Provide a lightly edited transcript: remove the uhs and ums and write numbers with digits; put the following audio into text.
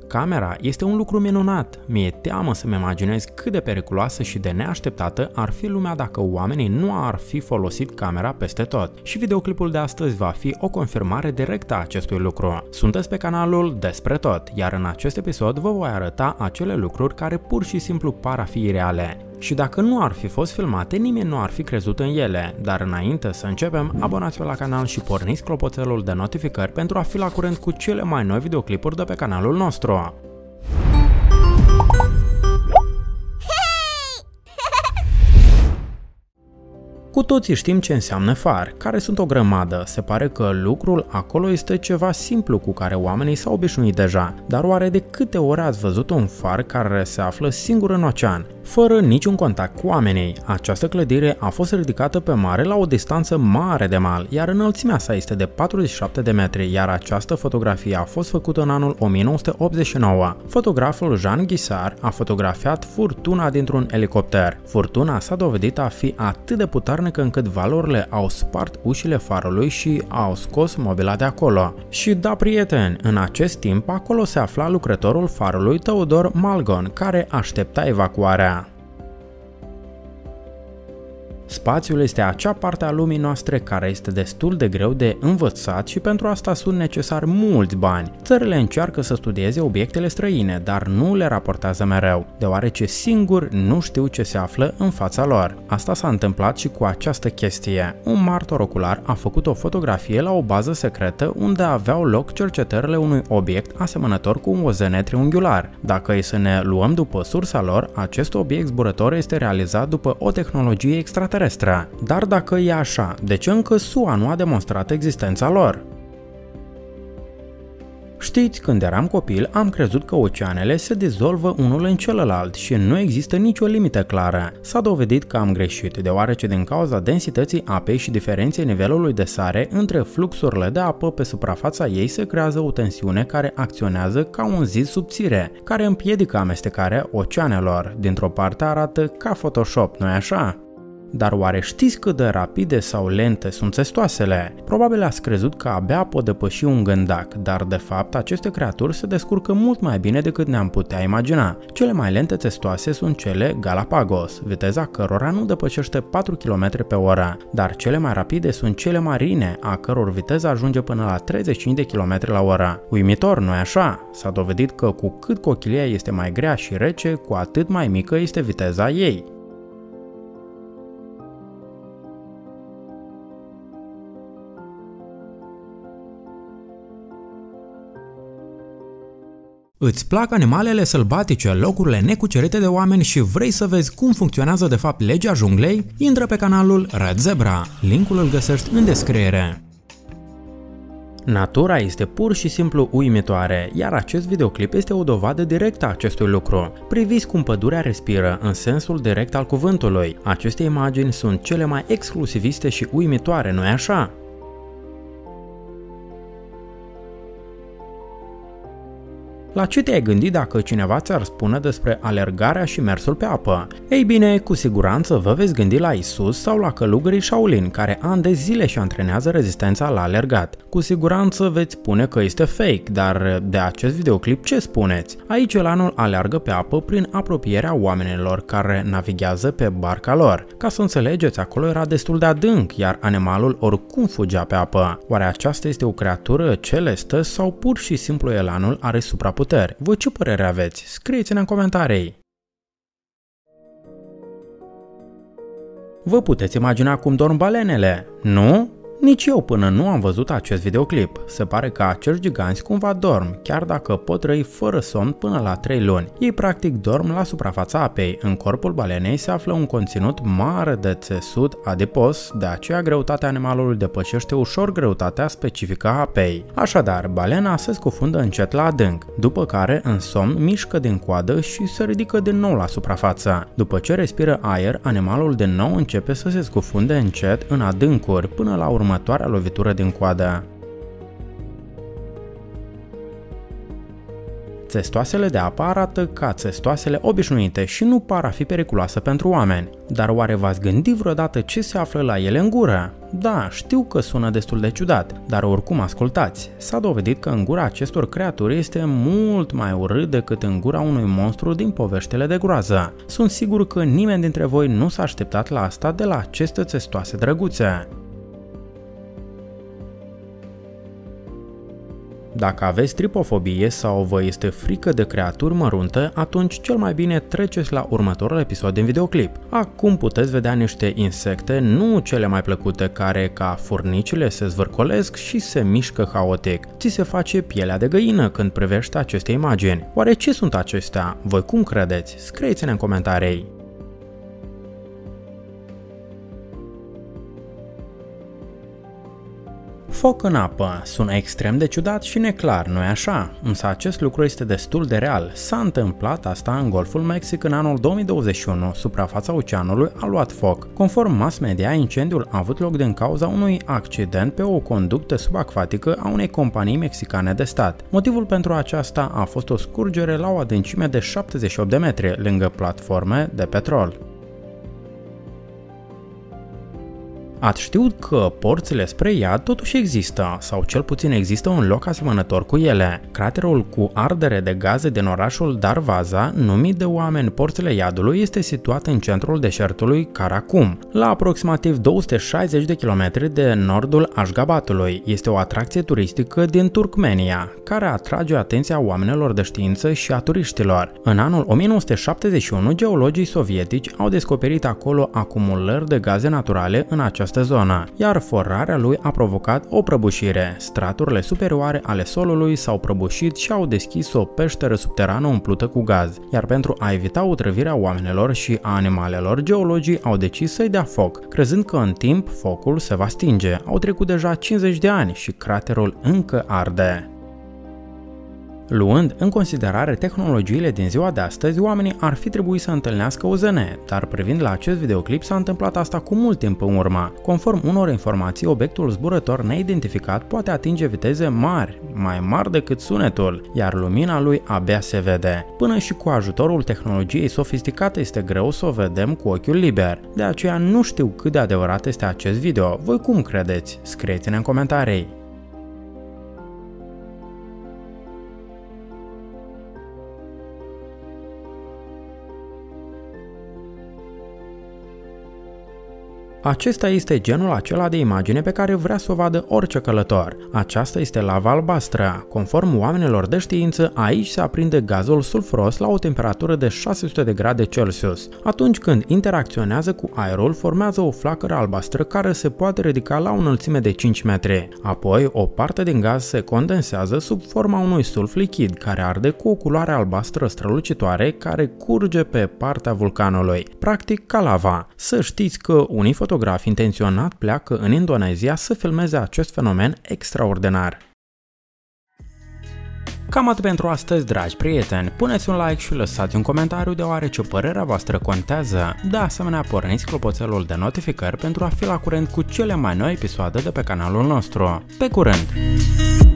Camera este un lucru minunat. Mi-e teamă să-mi imaginez cât de periculoasă și de neașteptată ar fi lumea dacă oamenii nu ar fi folosit camera peste tot. Și videoclipul de astăzi va fi o confirmare directă a acestui lucru. Sunteți pe canalul Despre Tot, iar în acest episod vă voi arăta acele lucruri care pur și simplu par a fi ireale. Și dacă nu ar fi fost filmate, nimeni nu ar fi crezut în ele. Dar înainte să începem, abonați-vă la canal și porniți clopoțelul de notificări pentru a fi la curent cu cele mai noi videoclipuri de pe canalul nostru. Cu toții știm ce înseamnă far, care sunt o grămadă. Se pare că lucrul acolo este ceva simplu cu care oamenii s-au obișnuit deja. Dar oare de câte ori ați văzut un far care se află singur în ocean, fără niciun contact cu oamenii? Această clădire a fost ridicată pe mare la o distanță mare de mal, iar înălțimea sa este de 47 de metri, iar această fotografie a fost făcută în anul 1989. Fotograful Jean Guissard a fotografiat furtuna dintr-un elicopter. Furtuna s-a dovedit a fi atât de puternică încât valorile au spart ușile farului și au scos mobila de acolo. Și da, prieteni, în acest timp acolo se afla lucrătorul farului Theodore Malgon, care aștepta evacuarea. Spațiul este acea parte a lumii noastre care este destul de greu de învățat și pentru asta sunt necesari mulți bani. Țările încearcă să studieze obiectele străine, dar nu le raportează mereu, deoarece singur nu știu ce se află în fața lor. Asta s-a întâmplat și cu această chestie. Un martor ocular a făcut o fotografie la o bază secretă unde aveau loc cercetările unui obiect asemănător cu un ozenet triunghiular. Dacă e să ne luăm după sursa lor, acest obiect zburător este realizat după o tehnologie extraterestră. Dar dacă e așa, de ce încă SUA nu a demonstrat existența lor? Știți, când eram copil, am crezut că oceanele se dizolvă unul în celălalt și nu există nicio limită clară. S-a dovedit că am greșit, deoarece din cauza densității apei și diferenței nivelului de sare între fluxurile de apă pe suprafața ei se creează o tensiune care acționează ca un zid subțire, care împiedică amestecarea oceanelor. Dintr-o parte arată ca Photoshop, nu-i așa? Dar oare știți cât de rapide sau lente sunt țestoasele? Probabil ați crezut că abia pot depăși un gândac, dar de fapt aceste creaturi se descurcă mult mai bine decât ne-am putea imagina. Cele mai lente țestoase sunt cele Galapagos, viteza cărora nu depășește 4 km pe oră, dar cele mai rapide sunt cele marine, a căror viteza ajunge până la 35 de km la oră. Uimitor, nu-i așa? S-a dovedit că cu cât cochilia este mai grea și rece, cu atât mai mică este viteza ei. Îți plac animalele sălbatice, locurile necucerite de oameni și vrei să vezi cum funcționează de fapt legea junglei? Intră pe canalul Red Zebra, linkul îl găsești în descriere. Natura este pur și simplu uimitoare, iar acest videoclip este o dovadă directă a acestui lucru. Priviți cum pădurea respiră în sensul direct al cuvântului. Aceste imagini sunt cele mai exclusiviste și uimitoare, nu-i așa? La ce te-ai gândit dacă cineva ți-ar spune despre alergarea și mersul pe apă? Ei bine, cu siguranță vă veți gândi la Isus sau la călugării Shaolin, care ani de zile își antrenează rezistența la alergat. Cu siguranță veți spune că este fake, dar de acest videoclip ce spuneți? Aici elanul aleargă pe apă prin apropierea oamenilor care navighează pe barca lor. Ca să înțelegeți, acolo era destul de adânc, iar animalul oricum fugea pe apă. Oare aceasta este o creatură celestă sau pur și simplu elanul are supraputeri? Voi ce părere aveți? Scrieți-ne în comentarii! Vă puteți imagina cum dorm balenele, nu? Nici eu până nu am văzut acest videoclip. Se pare că acești giganți cumva dorm, chiar dacă pot trăi fără somn până la 3 luni. Ei practic dorm la suprafața apei. În corpul balenei se află un conținut mare de țesut adipos, de aceea greutatea animalului depășește ușor greutatea specifică a apei. Așadar, balena se scufundă încet la adânc, după care în somn mișcă din coadă și se ridică din nou la suprafață. După ce respiră aer, animalul din nou începe să se scufunde încet în adâncuri până la următoarea lovitură din coadă. Țestoasele de apă arată ca țestoasele obișnuite și nu par a fi periculoase pentru oameni. Dar oare v-ați gândit vreodată ce se află la ele în gură? Da, știu că sună destul de ciudat, dar oricum ascultați. S-a dovedit că în gura acestor creaturi este mult mai urât decât în gura unui monstru din poveștile de groază. Sunt sigur că nimeni dintre voi nu s-a așteptat la asta de la aceste țestoase drăguțe. Dacă aveți tripofobie sau vă este frică de creaturi mărunte, atunci cel mai bine treceți la următorul episod din videoclip. Acum puteți vedea niște insecte, nu cele mai plăcute, care ca furnicile se zvârcolesc și se mișcă haotic. Ți se face pielea de găină când privești aceste imagini. Oare ce sunt acestea? Voi cum credeți? Scrieți-ne în comentarii. Foc în apă. Sună extrem de ciudat și neclar, nu-i așa? Însă acest lucru este destul de real. S-a întâmplat asta în Golful Mexic în anul 2021. Suprafața oceanului a luat foc. Conform mass media, incendiul a avut loc din cauza unui accident pe o conductă subacvatică a unei companii mexicane de stat. Motivul pentru aceasta a fost o scurgere la o adâncime de 78 de metri, lângă platforme de petrol. Ați știut că porțile spre iad totuși există, sau cel puțin există un loc asemănător cu ele. Craterul cu ardere de gaze din orașul Darvaza, numit de oameni Porțile Iadului, este situat în centrul deșertului Karakum, la aproximativ 260 de kilometri de nordul Ashgabatului. Este o atracție turistică din Turkmenia, care atrage atenția oamenilor de știință și a turiștilor. În anul 1971, geologii sovietici au descoperit acolo acumulări de gaze naturale în această zonă, iar forarea lui a provocat o prăbușire. Straturile superioare ale solului s-au prăbușit și au deschis o peșteră subterană umplută cu gaz, iar pentru a evita otrăvirea oamenilor și a animalelor, geologii au decis să-i dea foc, crezând că în timp focul se va stinge. Au trecut deja 50 de ani și craterul încă arde. Luând în considerare tehnologiile din ziua de astăzi, oamenii ar fi trebuit să întâlnească OZN, dar privind la acest videoclip s-a întâmplat asta cu mult timp în urmă. Conform unor informații, obiectul zburător neidentificat poate atinge viteze mari, mai mari decât sunetul, iar lumina lui abia se vede. Până și cu ajutorul tehnologiei sofisticate este greu să o vedem cu ochiul liber. De aceea nu știu cât de adevărat este acest video. Voi cum credeți? Scrieți-ne în comentarii. Acesta este genul acela de imagine pe care vrea să o vadă orice călător. Aceasta este lava albastră. Conform oamenilor de știință, aici se aprinde gazul sulfuros la o temperatură de 600 de grade Celsius. Atunci când interacționează cu aerul, formează o flacără albastră care se poate ridica la o înălțime de 5 metri. Apoi, o parte din gaz se condensează sub forma unui sulf lichid care arde cu o culoare albastră strălucitoare care curge pe partea vulcanului, practic ca lava. Să știți că unii fotografi intenționat pleacă în Indonezia să filmeze acest fenomen extraordinar. Cam atât pentru astăzi, dragi prieteni. Puneți un like și lăsați un comentariu, deoarece părerea voastră contează. De asemenea, porniți clopoțelul de notificări pentru a fi la curent cu cele mai noi episoade de pe canalul nostru. Pe curând!